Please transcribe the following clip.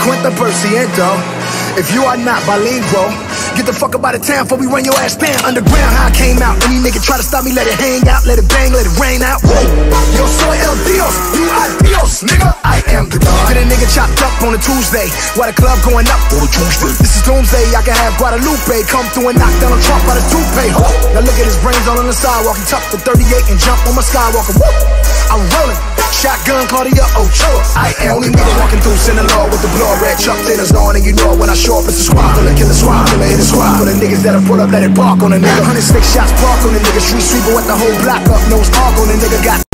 Quinta Perciento. If you are not bilingual, get the fuck up out of town before we run your ass down. Underground, how I came out. Any nigga try to stop me, let it hang out, let it bang, let it rain out. Yo soy el Dios, you are Dios, nigga. I am the God. Get a nigga chopped up on a Tuesday, while the club going up on a Tuesday. This is doomsday, I can have Guadalupe come through and knock down a Trump by the toupee. Now look at his brains all on the sidewalk. He tucked the 38 and jump on my Skywalker. Woo! I'm rolling. Shotgun, Claudia Ochoa. I am only me walking through Sinaloa with the blood red Chuck Taylors on, and you know when I show up, it's a squad full of killer squad, full of hit a squad for the niggas that'll pull up, let it park on a nigga. 106 shots park on a nigga. Street sweeper with the whole block up, nose arc on a nigga. Got